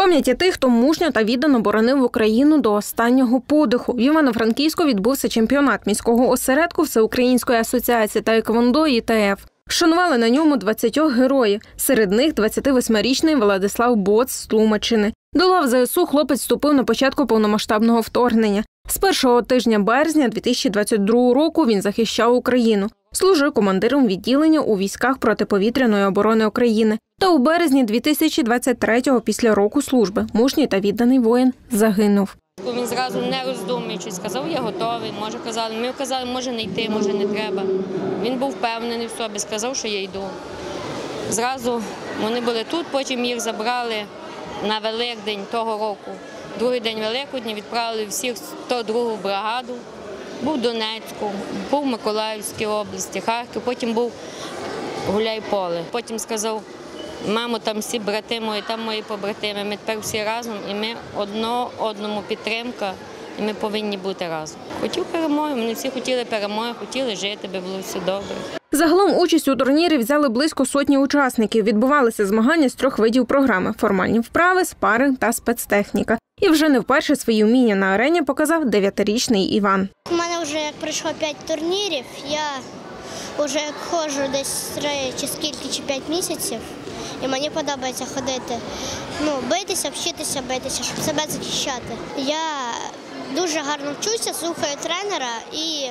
Пам'яті тих, хто мужньо та віддано боронив Україну до останнього подиху. В Івано-Франківську відбувся чемпіонат міського осередку Всеукраїнської асоціації таеквондо ІТФ. Вшанували на ньому 20 героїв. Серед них 28-річний Владислав Боц з Тлумаччини. До лав ЗСУ хлопець вступив на початку повномасштабного вторгнення. З першого тижня березня 2022 року він захищав Україну. Служив командиром відділення у військах протиповітряної оборони України. Та у березні 2023-го, після року служби, мужній та відданий воїн загинув. Він зразу не роздумуючись сказав, я готовий, ми казали, може не йти, може не треба. Він був впевнений в собі, сказав, що я йду. Зразу вони були тут, потім їх забрали на Великдень того року. Другий день Великодня відправили всіх 102-гу бригаду. Був в Донецьку, був в Миколаївській області, Харків, потім був Гуляйполе. Потім сказав, мамо, там всі брати мої, там мої побратими, ми тепер всі разом, і ми одному підтримка, і ми повинні бути разом. Хотів перемоги, вони всі хотіли перемоги, хотіли жити, аби було все добре. Загалом участь у турнірі взяли близько сотні учасників. Відбувалися змагання з 3 видів програми – формальні вправи, спаринг та спецтехніка. І вже не вперше свої вміння на арені показав 9-річний Іван. У мене вже як пройшло 5 турнірів, я вже ходжу десь 3 чи скільки, чи 5 місяців. І мені подобається ходити, битися, вчитися битися, щоб себе захищати. Я дуже гарно вчуся, слухаю тренера і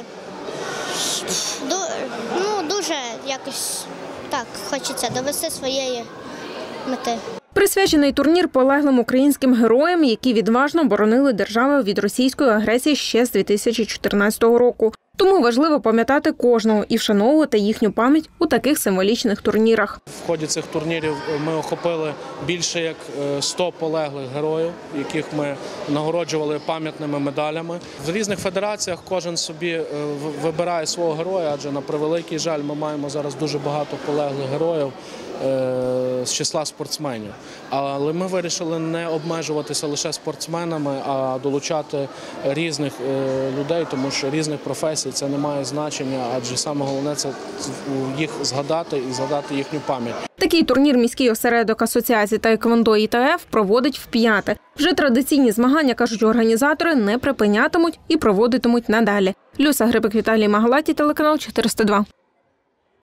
дуже якось так хочеться довести своєї мети. Присвячений турнір полеглим українським героям, які відважно боронили державу від російської агресії ще з 2014 року. Тому важливо пам'ятати кожного і вшановувати їхню пам'ять у таких символічних турнірах. В ході цих турнірів ми охопили більше як 100 полеглих героїв, яких ми нагороджували пам'ятними медалями. В різних федераціях кожен собі вибирає свого героя, адже на превеликий жаль ми маємо зараз дуже багато полеглих героїв з числа спортсменів. Але ми вирішили не обмежуватися лише спортсменами, а долучати різних людей, тому що різних професій це не має значення, адже саме головне – це їх згадати і згадати їхню пам'ять. Такий турнір міський осередок асоціації таеквондо ІТФ проводить вп'яте. Вже традиційні змагання, кажуть організатори, не припинятимуть і проводитимуть надалі. Люся Грибик, Віталій Магалаті, телеканал 402.